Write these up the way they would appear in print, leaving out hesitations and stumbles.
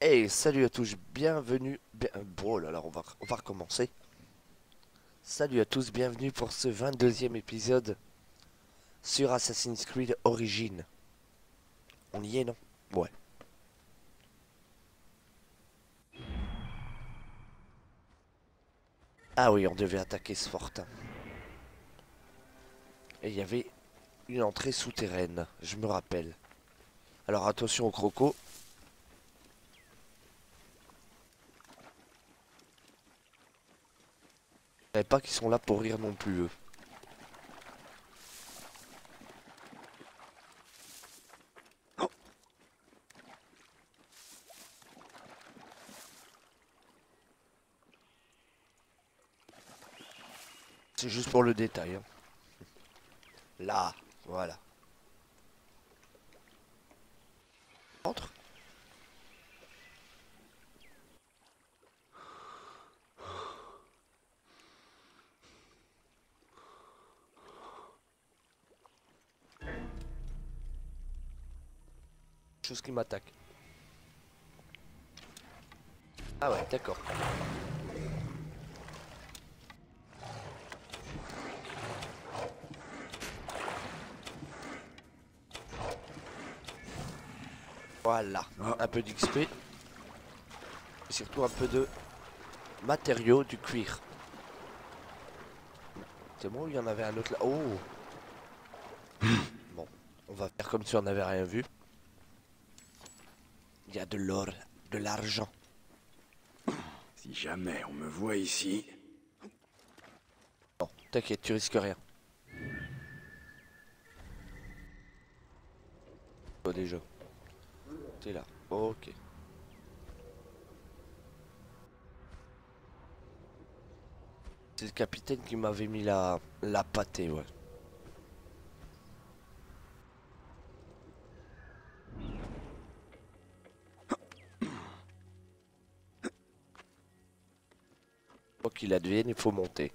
Hey, salut à tous, bienvenue. Bon, là, là, on va recommencer. Salut à tous, bienvenue pour ce 22e épisode sur Assassin's Creed Origins. On y est, non? Ouais. Ah oui, on devait attaquer ce fortin. Et il y avait une entrée souterraine, je me rappelle. Alors attention aux crocos. Je savais pas qu'ils sont là pour rire non plus, eux. C'est juste pour le détail, hein. Là, voilà. Entre. Chose qui m'attaque. Ah ouais, d'accord. Voilà, un peu d'XP. Et surtout un peu de matériaux, du cuir. C'est bon, il y en avait un autre là. Oh! Bon, on va faire comme si on n'avait rien vu. Il y a de l'or, de l'argent. Si jamais on me voit ici... Bon, t'inquiète, tu risques rien. Oh, déjà. T'es là. Ok. C'est le capitaine qui m'avait mis la pâtée, ouais. Quoi qu'il advienne, il faut monter.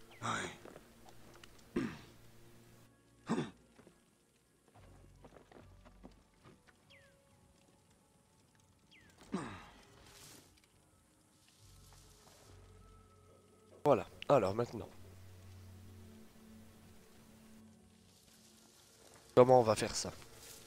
Voilà, alors maintenant. Comment on va faire ça?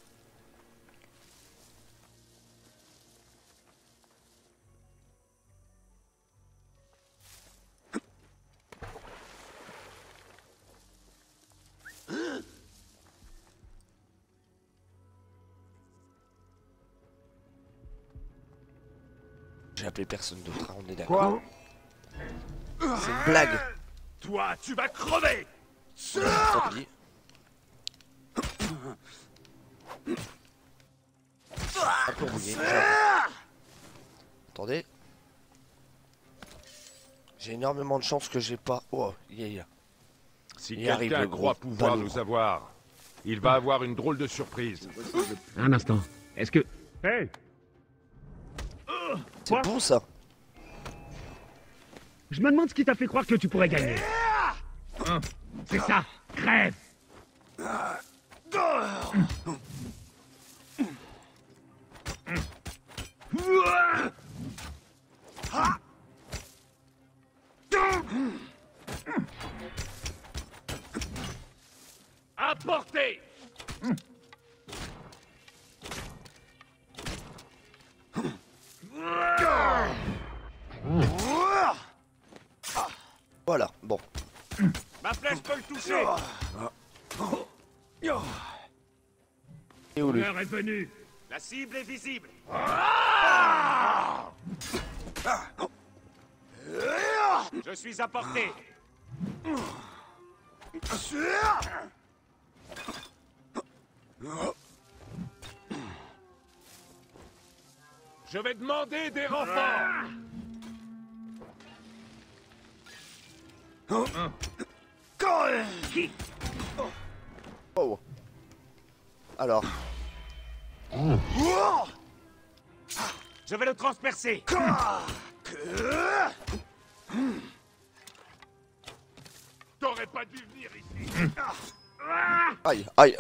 J'ai appelé personne d'autre, hein, on est d'accord. C'est une blague. Toi, tu vas crever! Tant pis. Un peu rouillé. Attendez. J'ai énormément de chance que j'ai pas... Oh, yeah. Si Il arrive, quelqu'un le gros croit pouvoir ballot. nous avoir, il va avoir une drôle de surprise. Un instant. Est-ce que... Hey! C'est bon ça. Je me demande ce qui t'a fait croire que tu pourrais gagner. Hein, c'est ça. Crève. Apportez! Voilà, bon. Ma flèche peut le toucher! Et où lui? L'heure est venue. La cible est visible! Je suis à portée! Je vais demander des renforts! Oh. Alors, Je vais le transpercer! T'aurais pas dû venir ici! aïe, aïe.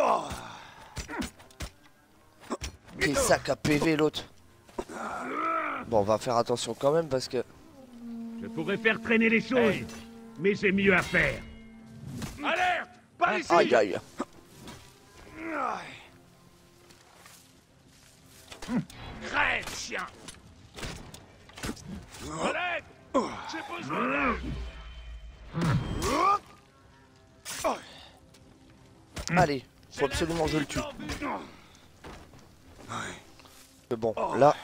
Des sacs à PV l'autre. Bon, on va faire attention quand même parce que... Je pourrais faire traîner les choses, mais j'ai mieux à faire. Alerte! Par ici! Aïe aïe. Crève, chien! Relève! J'ai besoin d'aide! Allez, faut absolument que je le tue. Mais bon, là...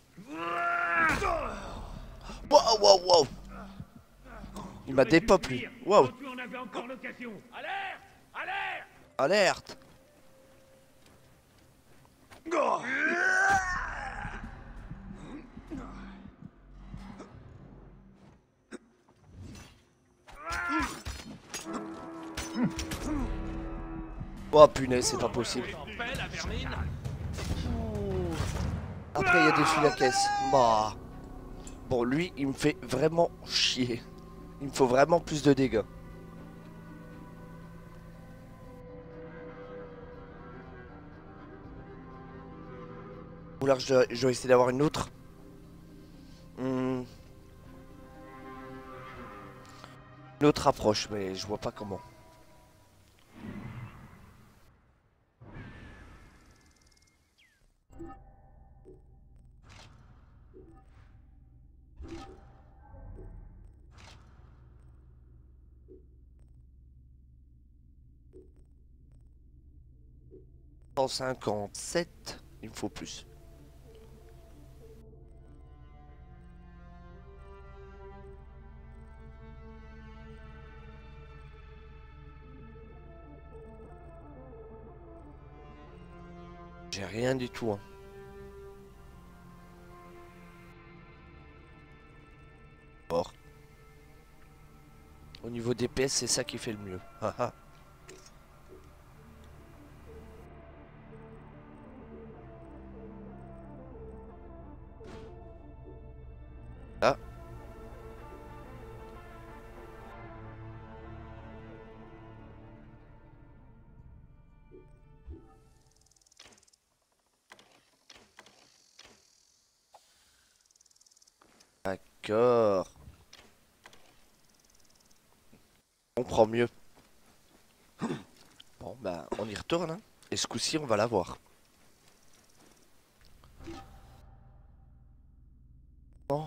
Wow, wow, wow. Il m'a dépop lui. Wow. Quand tu en avais encore l'occasion. Alerte! Alerte! Alerte. Oh punaise, c'est pas possible. Après il y a des fils à caisse. Bah. Bon lui il me fait vraiment chier. Il me faut vraiment plus de dégâts. Ou là je dois essayer d'avoir une autre. Une autre approche mais je vois pas comment. En 57, il me faut plus. J'ai rien du tout. Hein. Or. Au niveau DPS, c'est ça qui fait le mieux. Haha. Ah. D'accord. On prend mieux. Bon, bah, on y retourne. Hein. Et ce coup-ci, on va l'avoir. Bon.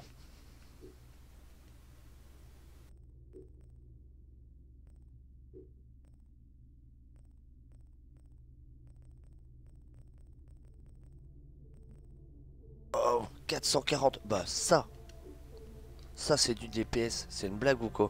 Oh, 440. Bah, ça. Ça, c'est du DPS. C'est une blague ou quoi?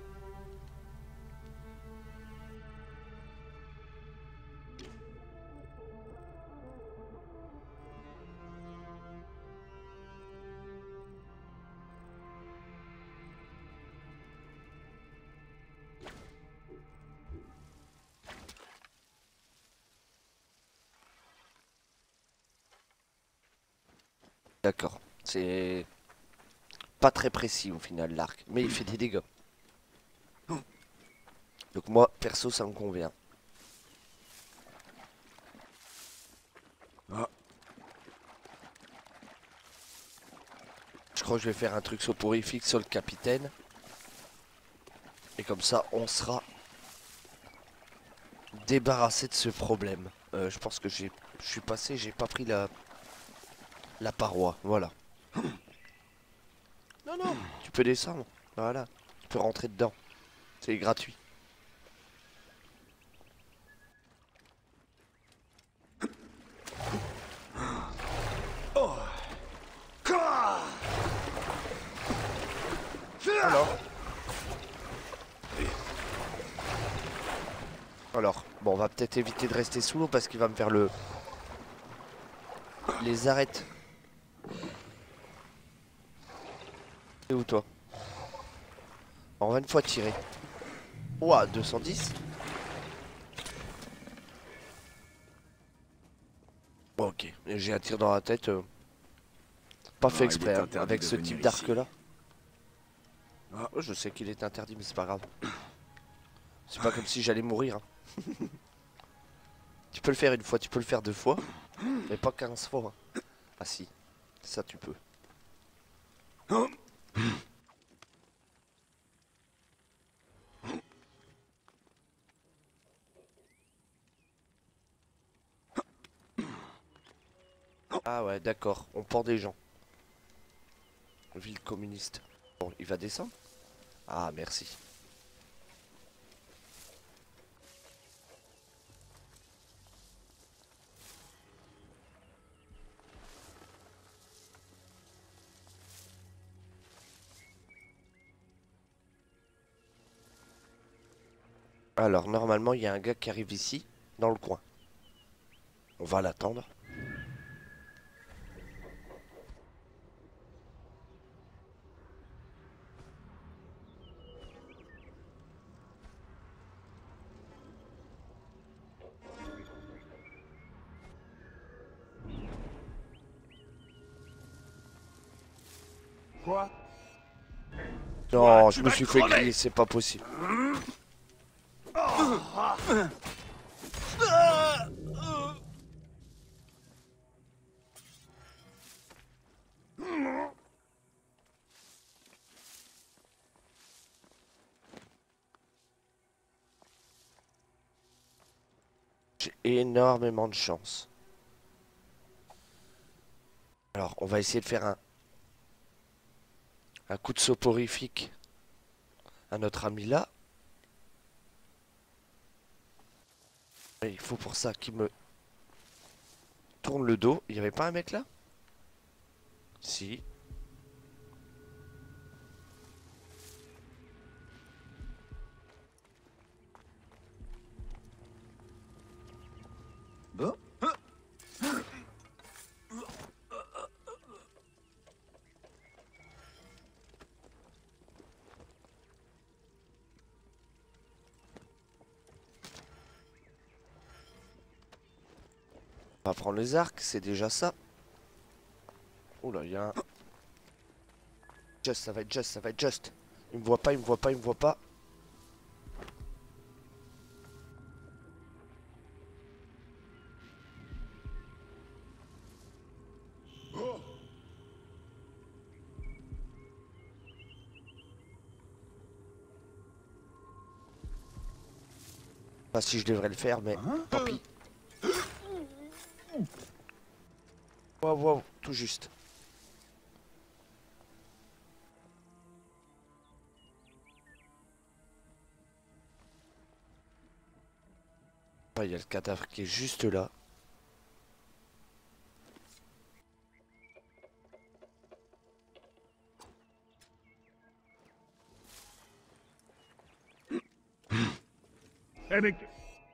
D'accord. C'est pas très précis au final l'arc, mais il fait des dégâts. Donc moi, perso, ça me convient. Je crois que je vais faire un truc soporifique sur le capitaine. Et comme ça, on sera débarrassé de ce problème. Je pense que je suis passé, j'ai pas pris la paroi. Voilà. Non, non, tu peux descendre. Voilà. Tu peux rentrer dedans. C'est gratuit. Alors, bon, on va peut-être éviter de rester sous l'eau parce qu'il va me faire les arêtes. C'est où toi? On va une fois tirer. Ouah, 210. Bon, ok, j'ai un tir dans la tête. Pas fait exprès hein, avec ce type d'arc là. Oh, je sais qu'il est interdit mais c'est pas grave. C'est pas comme si j'allais mourir. Hein. Tu peux le faire une fois, tu peux le faire deux fois. Mais pas 15 fois. Hein. Ah si, ça tu peux. Ah ouais, d'accord, on pend des gens. Ville communiste. Bon, il va descendre? Ah, merci. Alors, normalement, il y a un gars qui arrive ici, dans le coin. On va l'attendre. Quoi? Non, tu je me vas suis fait crever. griller, c'est pas possible. J'ai énormément de chance. Alors, on va essayer de faire un coup de soporifique à notre ami là. Et il faut pour ça qu'il me tourne le dos. Il n'y avait pas un mec là? Si. Bon. On va prendre les arcs, c'est déjà ça. Oula, il y a un... Just, ça va être juste, ça va être juste. Il me voit pas, il me voit pas, il me voit pas. Pas si je devrais le faire, mais tant pis. Wow, wow, tout juste. Ah, il y a le cadavre qui est juste là. Eh mec,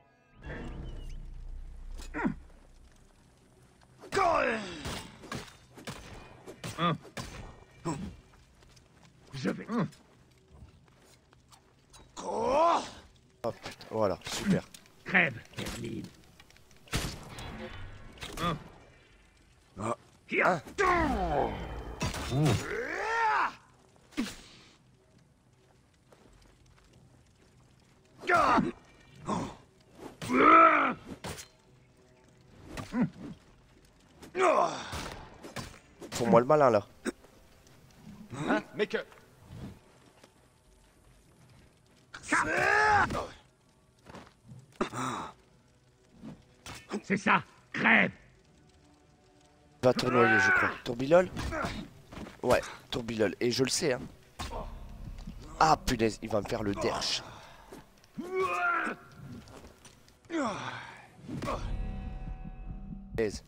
hein. Je vais. Oh putain, voilà, super. Crève, Merlin. Hein. Ah. Hier. Fais-moi le malin là. Hein? Mais que... C'est ça, crève. Va tournoyer, je crois. Tourbilol? Ouais, Tourbilol. Et je le sais, hein. Ah punaise, il va me faire le derche. Punaise.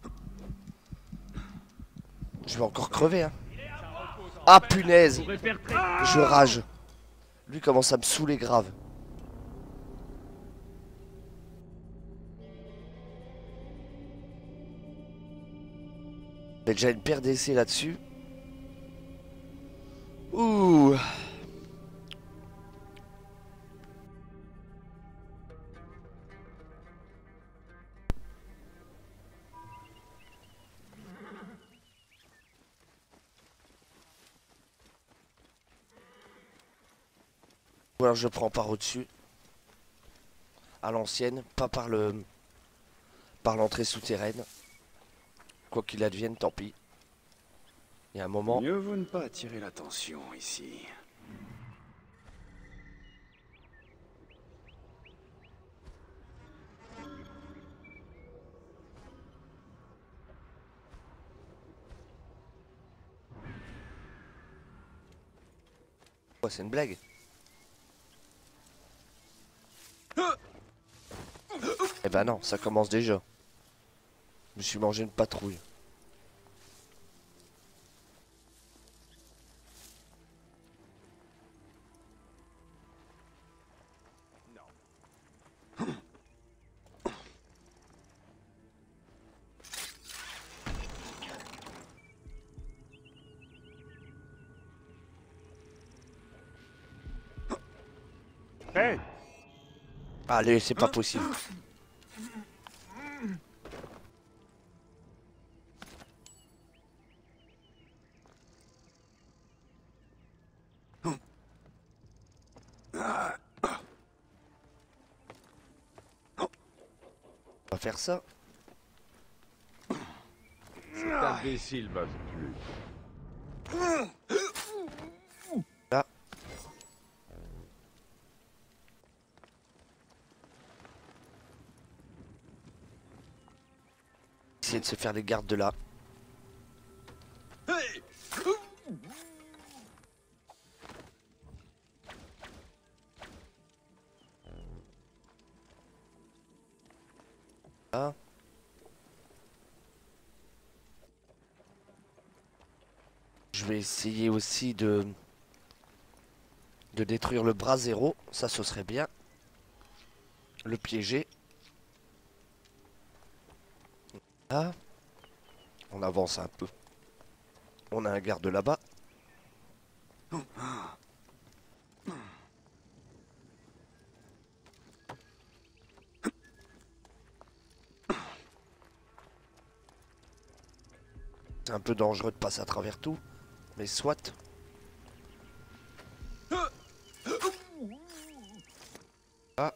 Je vais encore crever, hein. Ah punaise, Pourrait faire très... je rage. Lui commence à me saouler grave. J'ai déjà une paire d'essais là-dessus. Ouh. Ou alors je prends par au-dessus. À l'ancienne, pas par l'entrée souterraine. Quoi qu'il advienne, tant pis. Il y a un moment... Mieux vaut ne pas attirer l'attention ici. Oh, c'est une blague. Eh ben non, ça commence déjà. Je me suis mangé une patrouille. Hey! Allez, c'est pas possible. On va faire ça. Cet imbécile va se tuer. Là. Essayer de se faire les gardes de là. Là. Je vais essayer aussi de détruire le bras zéro. Ça, ce serait bien. Le piéger. Là. On avance un peu. On a un garde là-bas. C'est un peu dangereux de passer à travers tout. Mais soit. Ah.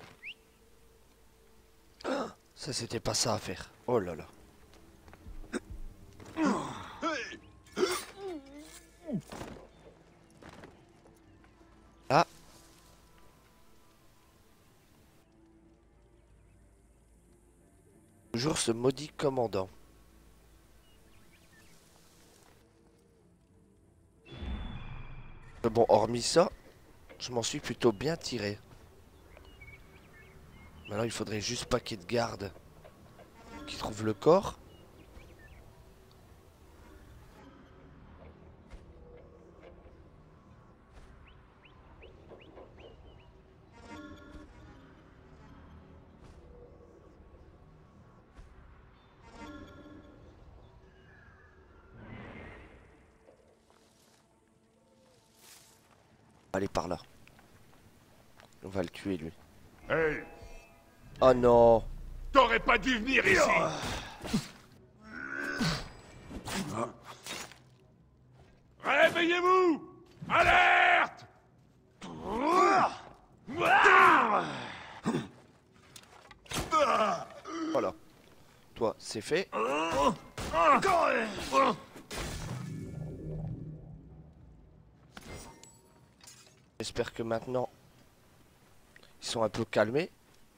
Ça, c'était pas ça à faire. Oh là là. Ah. Toujours ce maudit commandant. Mais bon, hormis ça, je m'en suis plutôt bien tiré. Maintenant, il faudrait juste pas qu'il y ait de garde qui trouve le corps. Allez, par là. On va le tuer, lui. Hey! Oh non! T'aurais pas dû venir ici! Réveillez-vous! Alerte! Voilà. Toi, c'est fait. J'espère que maintenant, ils sont un peu calmés.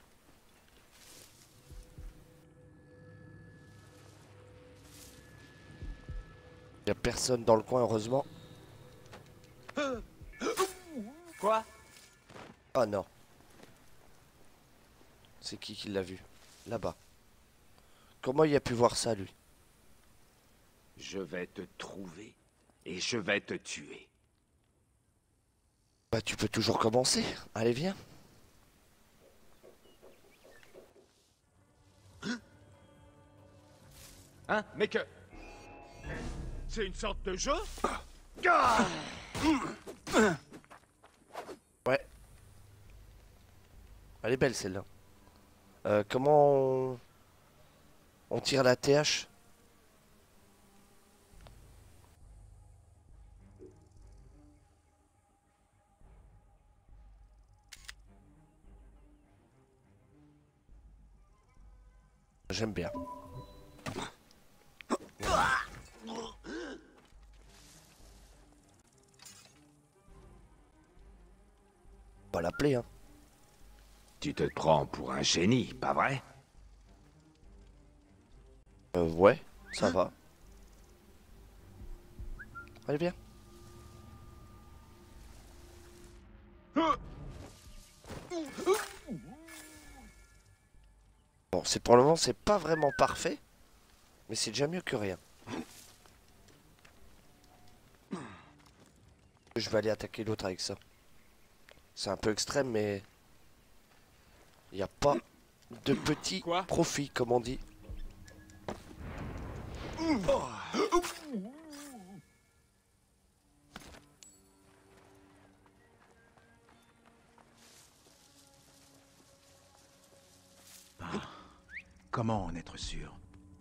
Il n'y a personne dans le coin, heureusement. Quoi? Ah non. C'est qui l'a vu? Là-bas. Comment il a pu voir ça, lui? Je vais te trouver et je vais te tuer. Bah, tu peux toujours commencer. Allez, viens. Hein? Mais que... C'est une sorte de jeu? Ouais. Elle est belle, celle-là. Comment on tire la TH? J'aime bien. Pas l'appeler, hein. Tu te prends pour un génie, pas vrai? Ouais, ça va. Allez, viens. Bon, c'est pour le moment, c'est pas vraiment parfait. Mais c'est déjà mieux que rien. Je vais aller attaquer l'autre avec ça. C'est un peu extrême, mais... il n'y a pas de petit profit, comme on dit. Comment en être sûr?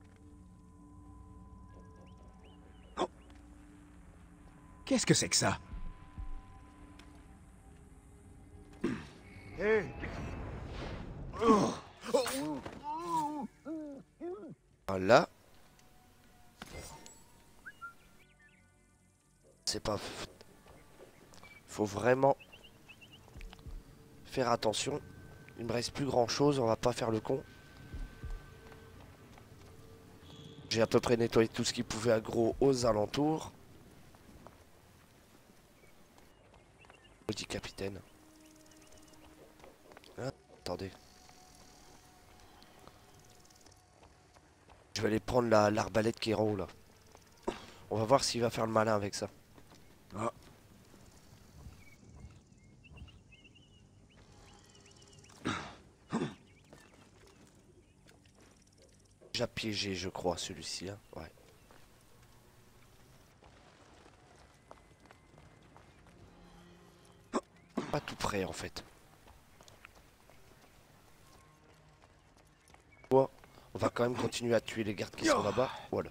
Qu'est-ce que c'est que ça? Voilà. C'est pas... faut vraiment faire attention. Il me reste plus grand chose, on va pas faire le con. J'ai à peu près nettoyé tout ce qui pouvait aggro aux alentours. Petit capitaine. Ah, attendez. Je vais aller prendre l'arbalète qui est en haut là. On va voir s'il va faire le malin avec ça. Ah. Déjà piégé, je crois, celui-ci. Hein. Ouais. Pas tout près en fait. On va quand même continuer à tuer les gardes qui sont là-bas. Voilà.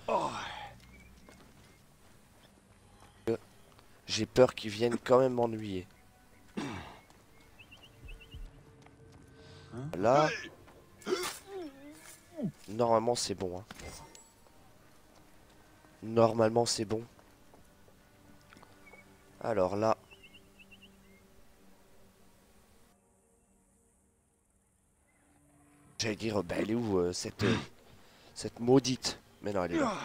J'ai peur qu'ils viennent quand même m'ennuyer. Là. Normalement c'est bon. Hein. Normalement c'est bon. Alors là. J'allais dire, bah elle est où cette maudite? Mais non, elle est là.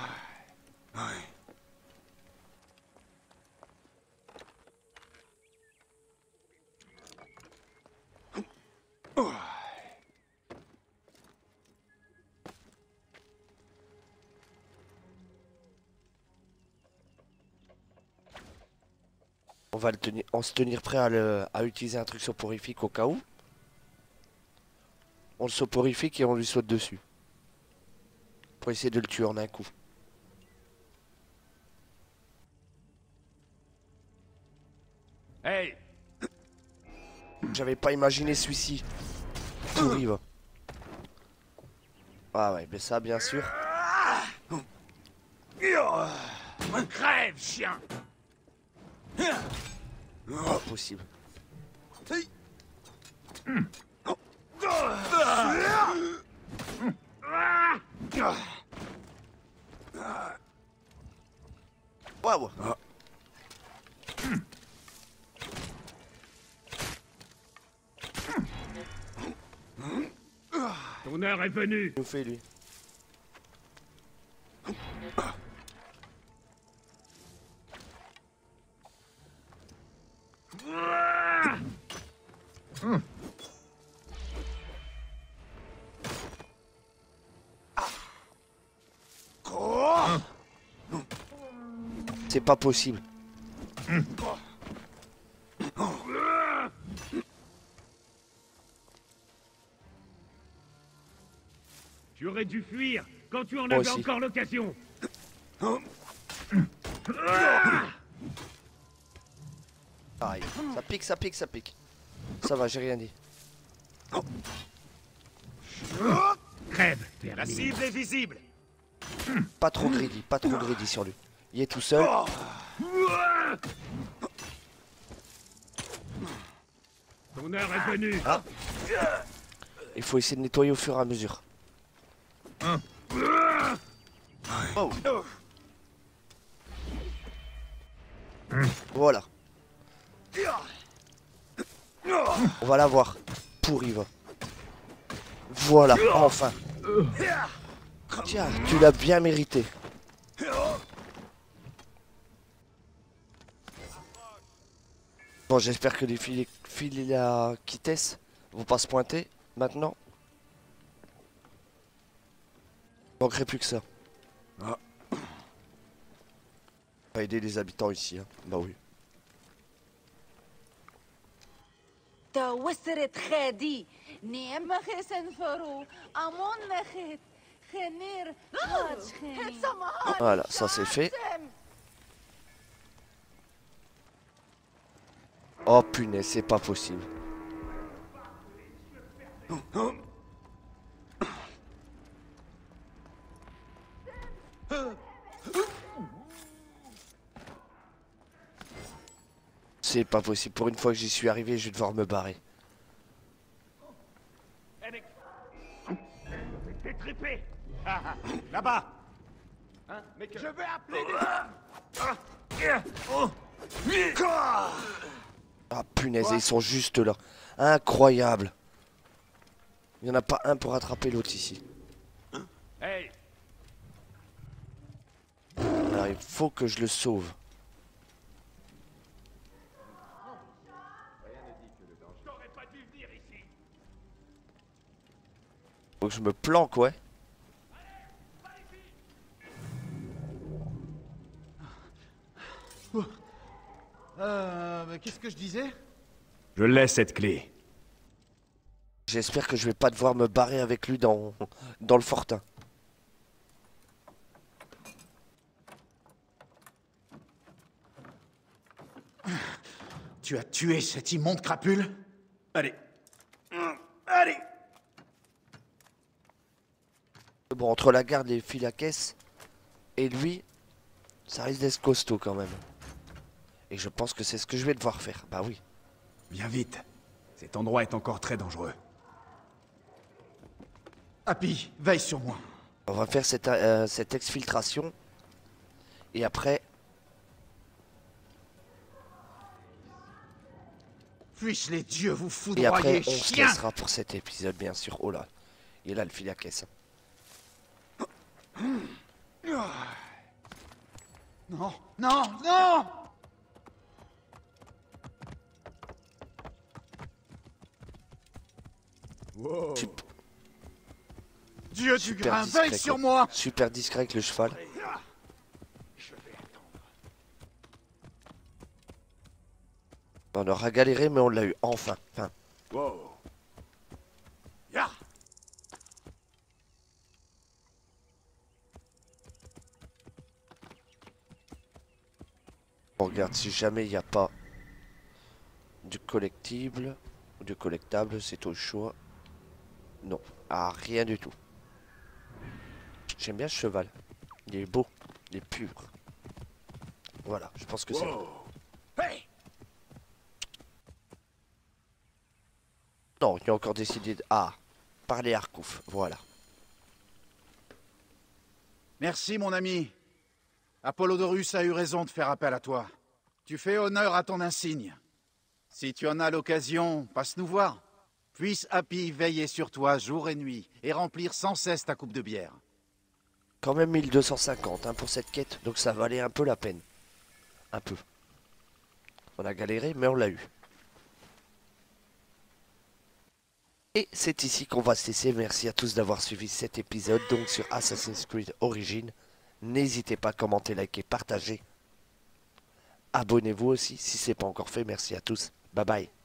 On va se tenir prêt à utiliser un truc soporifique au cas où. On le soporifique et on lui saute dessus. Pour essayer de le tuer en un coup. Hey! J'avais pas imaginé celui-ci. Pourri va. Ah ouais, mais ça bien sûr. Crève, chien! Pas possible. Waouh. Ton heure est venue. Il nous fait lui. C'est pas possible. Tu aurais dû fuir quand tu en Moi avais aussi. encore l'occasion. Pareil. Ça pique, ça pique, ça pique. Ça va, j'ai rien dit. Crève, La Terry. cible est visible! Pas trop greedy sur lui. Il est tout seul. Ton heure est venue. Ah. Il faut essayer de nettoyer au fur et à mesure. Oh. Voilà. On va la voir. Pourri va. Voilà, enfin. Tiens, tu l'as bien mérité. Bon, j'espère que les filles à Kitess vont pas se pointer maintenant. Il manquerait plus que ça. Ah. On va aider les habitants ici, hein. Bah oui. توسرت خادي نعم خسن فرو أمون نخت خنير هاج خني Voilà, ça c'est fait. Oh punaise, c'est pas possible. C'est pas possible. Pour une fois que j'y suis arrivé, je vais devoir me barrer. Eh mec. T'es trippé. Là-bas. Hein, mec. Je vais appeler Ah punaise, ils sont juste là. Incroyable. Il n'y en a pas un pour attraper l'autre ici. Hey. Alors il faut que je le sauve. T'aurais pas dû venir ici. Faut que je me planque, ouais. Mais qu'est-ce que je disais? Je laisse cette clé. J'espère que je vais pas devoir me barrer avec lui dans le fortin. Tu as tué cet immonde crapule? Allez. Allez. Bon, entre la garde, les fils à caisse et lui, ça risque d'être costaud quand même. Et je pense que c'est ce que je vais devoir faire. Bah oui. Viens vite. Cet endroit est encore très dangereux. Happy, veille sur moi. On va faire cette exfiltration. Et après, Puissent les dieux vous et après foudroyer, on se chien! laissera pour cet épisode, bien sûr. Oh là, il est là le fil à caisse. Non, non, non! Wow. Sup- Dieu du super grain, discret, veille sur quoi. moi! Super discret avec le cheval. On aura galéré, mais on l'a eu enfin. Enfin, Wow. Ya! on regarde si jamais il n'y a pas du collectible ou du collectable, c'est au choix. Non, ah, rien du tout. J'aime bien ce cheval. Il est beau, il est pur. Voilà, je pense que c'est bon. Hey. Non, il a encore décidé de... Ah, parler Arkouf, voilà. Merci, mon ami. Apollodorus a eu raison de faire appel à toi. Tu fais honneur à ton insigne. Si tu en as l'occasion, passe nous voir. Puisse Happy veiller sur toi jour et nuit et remplir sans cesse ta coupe de bière. Quand même 1250 hein, pour cette quête, donc ça valait un peu la peine. Un peu. On a galéré, mais on l'a eu. Et c'est ici qu'on va se laisser. Merci à tous d'avoir suivi cet épisode, donc sur Assassin's Creed Origins. N'hésitez pas à commenter, liker, partager. Abonnez-vous aussi si ce n'est pas encore fait. Merci à tous. Bye bye.